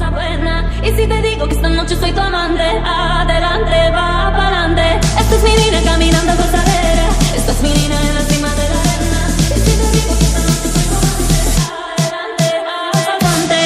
cosa buena. Y si te digo que esta noche soy tu amante, adelante, va pa'lante. Esta es mi niña caminando gozadera, esta es mi niña en la cima de la arena. Y si te digo que esta noche soy tu amante, adelante, va pa'lante.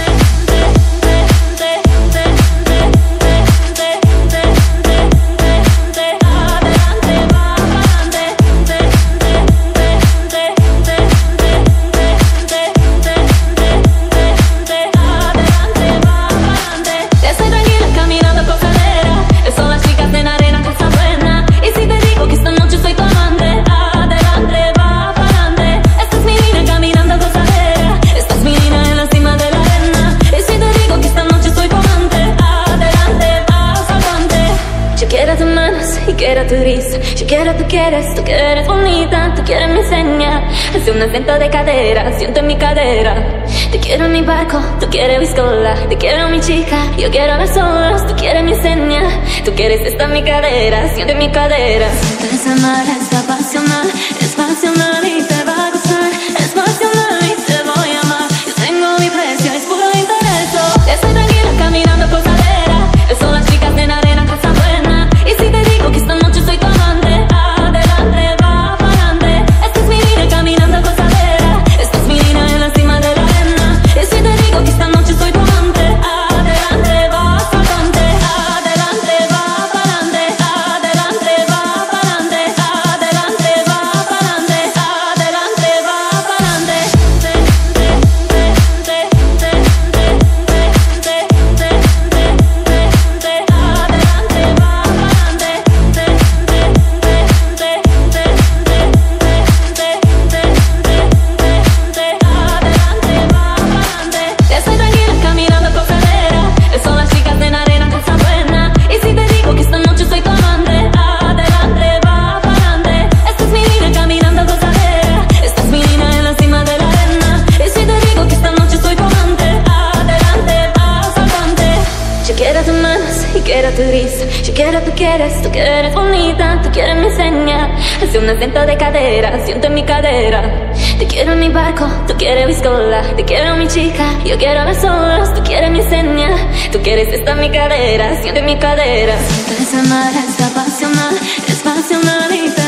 Quiero tu risa, yo quiero tú quieres bonita, tú quieres mi seña. Hace un acento de cadera, siento en mi cadera. Te quiero en mi barco, tú quieres biscola. Te quiero mi chica, yo quiero ver solos. Tú quieres mi seña, tú quieres esta en mi cadera, siento en mi cadera. Sientes amar, es pasional y te va a gustar. Es pasional y te voy a amar. Yo tengo mi precio, es puro interés. Estoy tranquila caminando por cadera. Son las chicas en arena, casa buena. Y si te digo que esta noche soy tu amante, adelante, va pa'lante. Esta es mi niña caminando gozadera, esta es mi niña en la cima de la arena. Y si te digo que esta noche soy tu amante, adelante, va pa'lante. Adelante, va pa'lante. Adelante, va pa'lante. Adelante, va pa'lante. Adelante, va pa'lante. Quiero tu risa, yo quiero tú quieres bonita, tú quieres mi seña. Hace un acento de cadera, siento en mi cadera. Te quiero en mi barco, tú quieres biscola. Te quiero mi chica, yo quiero ver solos. Tú quieres mi seña, tú quieres esta en mi cadera, siento en mi cadera. Sientes amar, es pasional y te